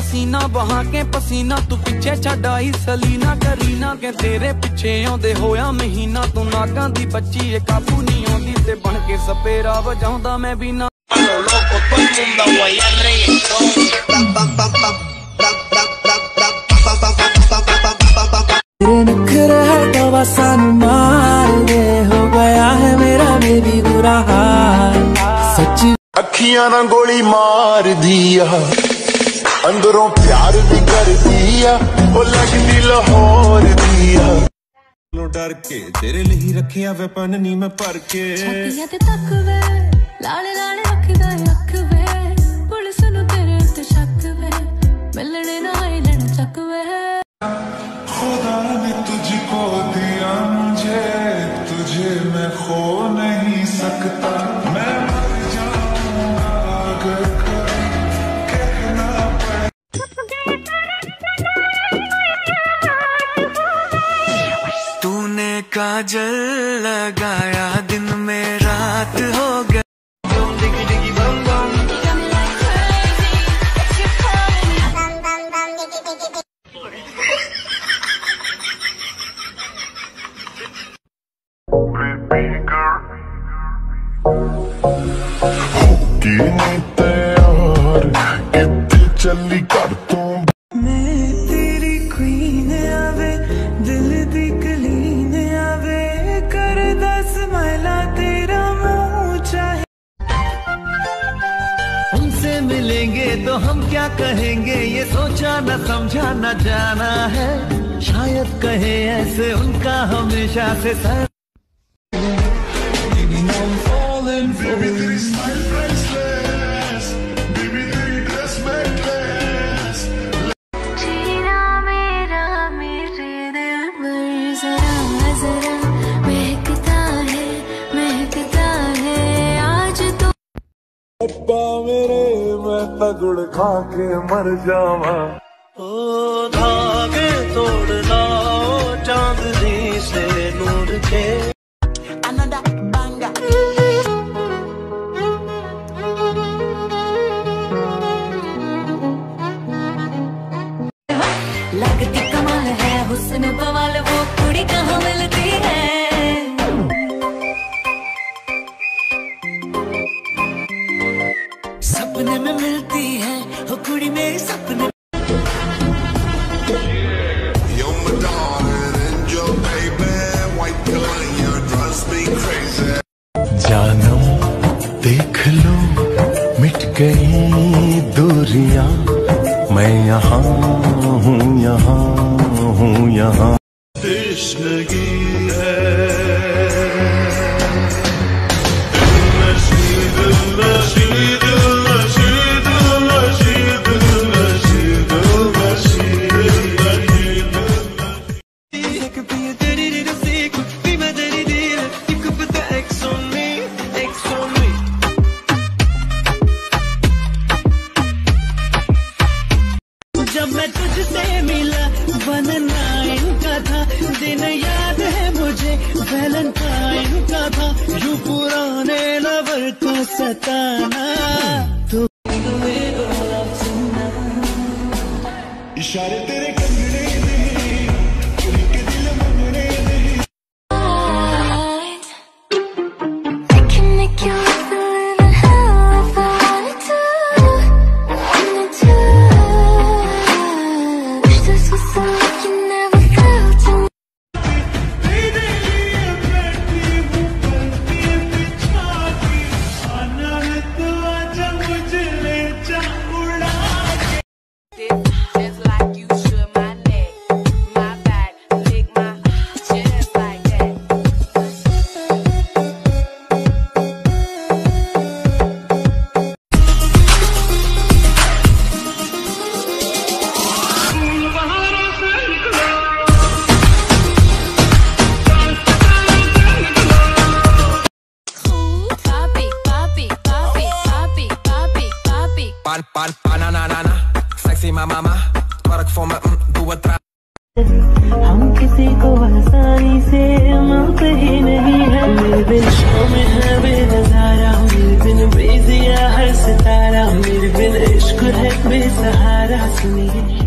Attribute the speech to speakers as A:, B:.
A: सीना बहा के पसीना तू पिछे छड़ाई सलीना करीना के तेरे पिछे आउंदे होया महीना तू नागां दी बच्ची ए काबू नहीं आउंदी ते बन के सपेरा वजाउंदा मैं भी ना
B: तेरे नखरे है दवा सानू मार दे हो गया है मेरा बेबी बुरा हाल सच्ची
C: अखियां ना गोली मार दिया अंदरों प्यार भी कर दिया वो लगती लाहौर दिया
D: लो डर के तेरे लिए रखिया वे पन्नी में भर के
E: छातियां ते तक वे लाले लाले रखदा अख वे पुलिस नु तेरे ते शक वे मिलने ना आए लड़ चक वे
C: खुदा ने तुझको दिया मुझे तुझे मैं खो नहीं सकता मैं मर जाऊंगा अगर कहना
B: तूने काजल लगाया दिन में रात हो गया
C: चली कर तू
B: मैं तेरी क्वीन आवे दिल दी कलीन आवे कर दस मैला तेरा मुंह चाहे उनसे मिलेंगे तो हम क्या कहेंगे ये सोचा न समझा न जाना है शायद कहे ऐसे उनका हमेशा से सर
C: अब्बा मेरे मैं तगड़ खा के मर जावा
B: ओ धागे तोड़ना चांदनी से नूर के
E: लगती कमाल है हुस्न बवाल वो कुड़ी कहाँ मिलती है
B: सपने में मिलती है वो कुड़ी मेरे सपने
C: जानम देख लो मिट गई दूरियां मैं यहाँ हूँ यहाँ हूँ यहाँ तश्नगी है
B: जब मैं तुझसे मिला वैलेंटाइन का था दिन याद है मुझे वैलेंटाइन का था यूं पुराने लवर को सताना तो इशारे तेरे कंगने के दिल मंगने
A: Banana, sexy mama, twerk for me, do it trap.
B: हम किसी को आसानी से मानते ही नहीं है मेरे बिन शाम है बेनजारा मेरे बिन बेजिया हर सितारा मेरे बिन इश्क है बेसहारा सुनिए